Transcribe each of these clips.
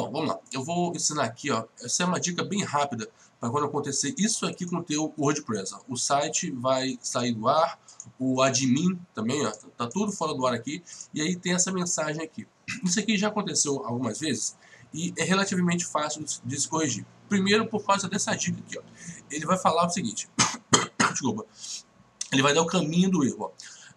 Bom, vamos lá. Eu vou ensinar aqui, ó. Essa é uma dica bem rápida para quando acontecer isso aqui com o teu WordPress. Ó. O site vai sair do ar, o admin também, ó. Tá tudo fora do ar aqui. E aí tem essa mensagem aqui. Isso aqui já aconteceu algumas vezes e é relativamente fácil de se corrigir. Primeiro, por causa dessa dica aqui, ó. Ele vai falar o seguinte. Desculpa. Ele vai dar o caminho do erro, ó.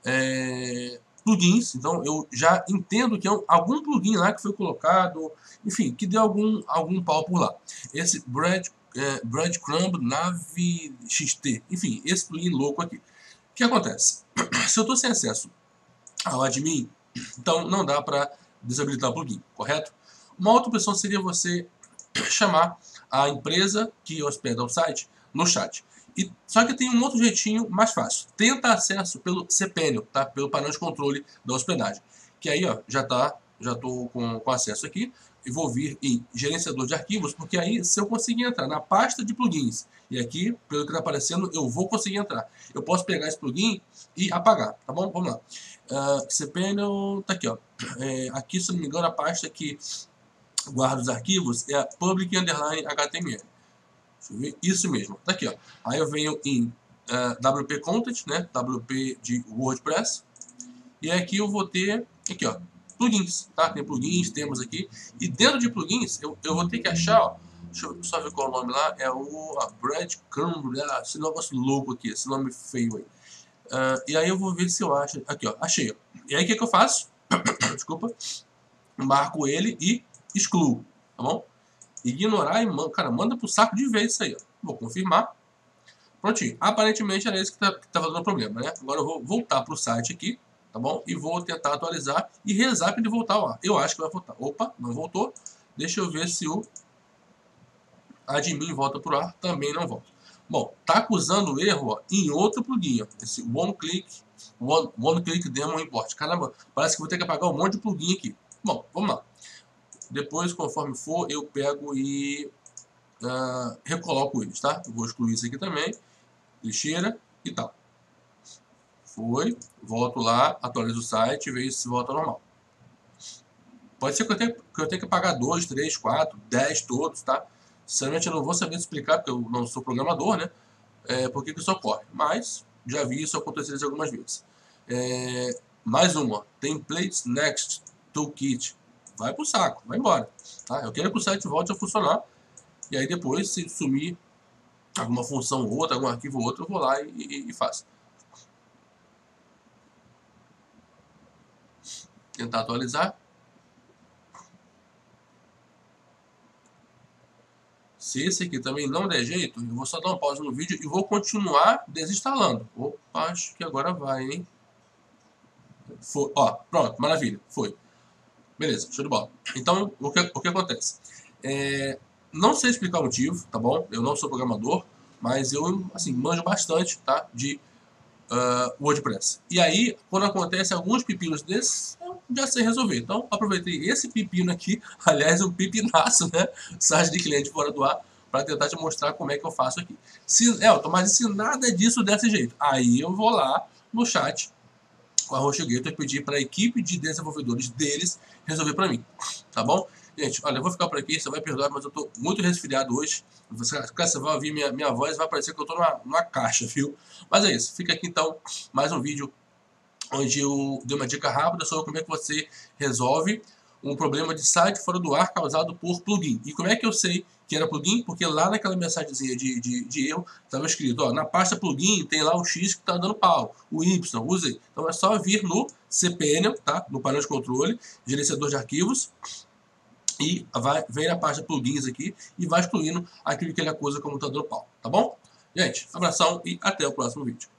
Plugins, então eu já entendo que é algum plugin lá que foi colocado, enfim, que deu algum pau por lá. Esse Breadcrumb Nave XT, enfim, esse plugin louco aqui. O que acontece? Se eu estou sem acesso ao admin, então não dá para desabilitar o plugin, correto? Uma outra opção seria você chamar a empresa que hospeda o site no chat. Só que tem um outro jeitinho mais fácil. Tenta acesso pelo cPanel, tá? Pelo painel de controle da hospedagem. Que aí, ó, já estou com acesso aqui. E vou vir em gerenciador de arquivos, porque aí se eu conseguir entrar na pasta de plugins, e aqui, pelo que está aparecendo, eu vou conseguir entrar. Eu posso pegar esse plugin e apagar, tá bom? Vamos lá. cPanel, tá aqui, ó. Aqui, se não me engano, a pasta que guarda os arquivos é a public_html. Deixa eu ver. Isso mesmo, tá aqui, ó. Aí eu venho em WP Content, né? WP de WordPress. E aqui eu vou ter, aqui, ó, plugins, tá? Tem plugins, temos aqui. E dentro de plugins, eu vou ter que achar, ó. Deixa eu só ver qual é o nome lá. É o Breadcrumb, esse negócio louco aqui, esse nome feio aí. E aí eu vou ver se eu acho. Aqui, ó, achei, ó. E aí o que eu faço? Desculpa. Marco ele e excluo, tá bom? Ignorar e manda pro saco de vez isso aí, ó. Vou confirmar. Prontinho. Aparentemente era esse que tava dando problema, né? Agora eu vou voltar pro site aqui, tá bom? E vou tentar atualizar e rezar para ele voltar ao ar. Eu acho que vai voltar. Opa, não voltou. Deixa eu ver se o admin volta pro ar. Também não volta. Bom, tá acusando erro, ó, em outro plugin, ó. Esse One Click Demo Import. Caramba, parece que vou ter que apagar um monte de plugin aqui. Bom, vamos lá. Depois, conforme for, eu pego e recoloco eles, tá? Eu vou excluir isso aqui também. Lixeira e tal. Foi. Volto lá, atualizo o site e vejo se volta ao normal. Pode ser que eu tenha que pagar 2, 3, 4, 10 todos, tá? Sinceramente eu não vou saber explicar, porque eu não sou programador, né? Por que isso ocorre. Mas já vi isso acontecer algumas vezes. Mais uma. Templates Next Toolkit. Vai pro saco, vai embora. Tá? Eu quero que o site volte a funcionar. E aí depois, se sumir alguma função ou outra, algum arquivo ou outro, eu vou lá e faço. Tentar atualizar. Se esse aqui também não der jeito, eu vou só dar uma pausa no vídeo e vou continuar desinstalando. Opa, acho que agora vai, hein? Foi, ó, pronto, maravilha, foi. Beleza, show de bola. Então, o que acontece? Não sei explicar o motivo, tá bom? Eu não sou programador, mas eu, assim, manjo bastante, tá? De WordPress. E aí, quando acontece alguns pepinos desses, eu já sei resolver. Então, aproveitei esse pepino aqui, aliás, um pepinaço, né? Site de cliente fora do ar, para tentar te mostrar como é que eu faço aqui. Mas se nada disso desse jeito, aí eu vou lá no chat com a HostGator e pedir para a equipe de desenvolvedores deles resolver para mim, tá bom? Gente, olha, eu vou ficar por aqui, você vai perdoar, mas eu tô muito resfriado hoje. Você vai ouvir minha voz, vai parecer que eu tô numa caixa, viu? Mas é isso, fica aqui então mais um vídeo onde eu dei uma dica rápida sobre como é que você resolve um problema de site fora do ar causado por plugin. E como é que eu sei que era plugin? Porque lá naquela mensagenzinha de erro estava escrito, ó, na pasta plugin tem lá o X que está dando pau, o Y, o Z. Então é só vir no cPanel, tá? No painel de controle, gerenciador de arquivos, e vem na pasta plugins aqui e vai excluindo aquilo que ele acusa como tá dando pau, tá bom? Gente, abração e até o próximo vídeo.